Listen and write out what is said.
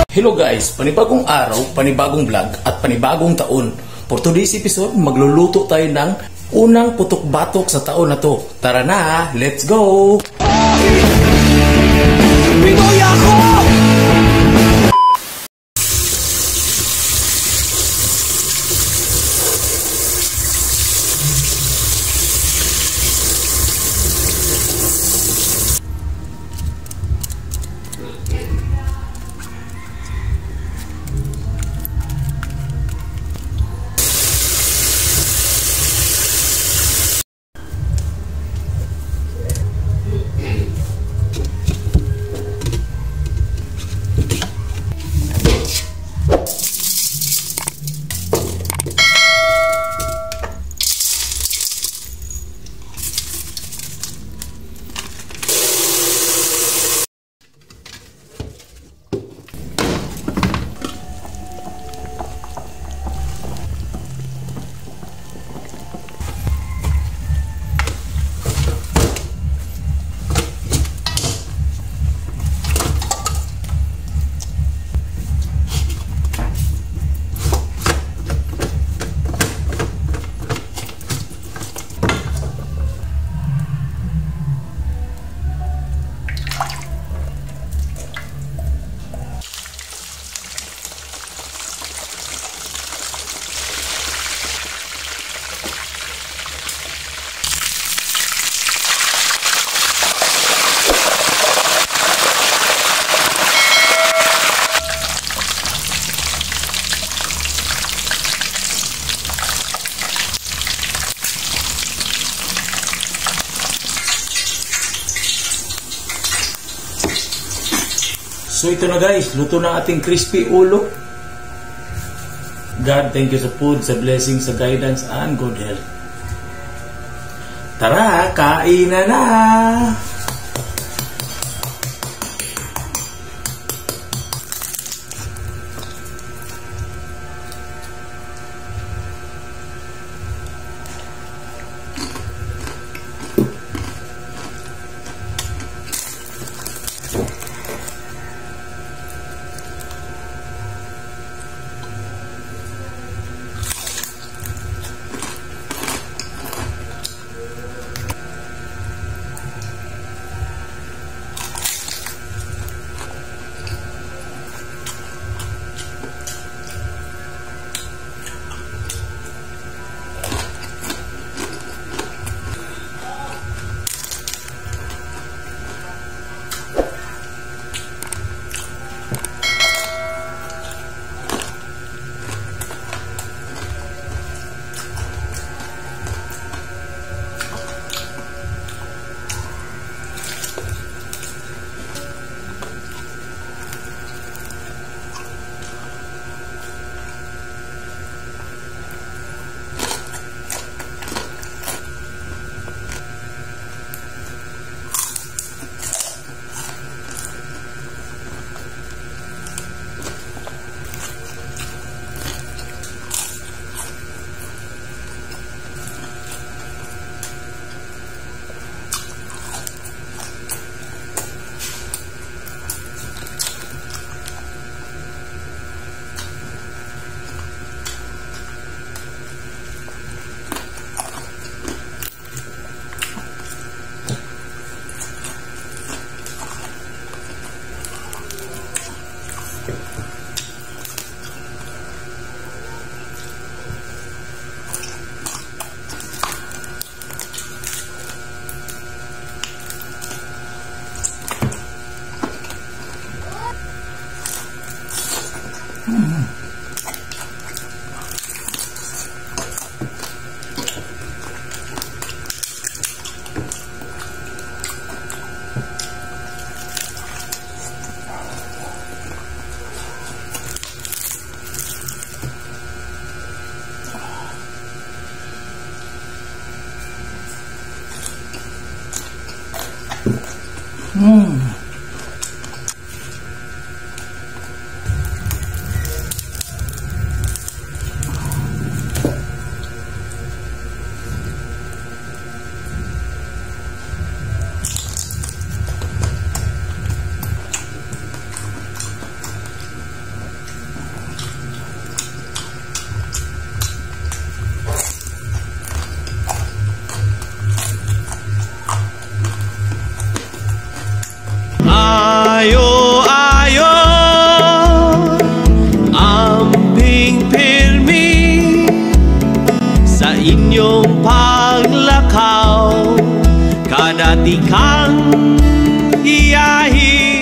Hello guys, panibagong araw, panibagong vlog at panibagong taon. For today's episode, magluluto tayo ng unang putok-batok sa taon na to. Tara na, let's go! Pinoy ako! So ito na guys, luto na ating crispy ulo. God, thank you sa food, sa blessing, sa guidance, and good health. Tara, kain na! iyong paglakaw, kadati kang iyahin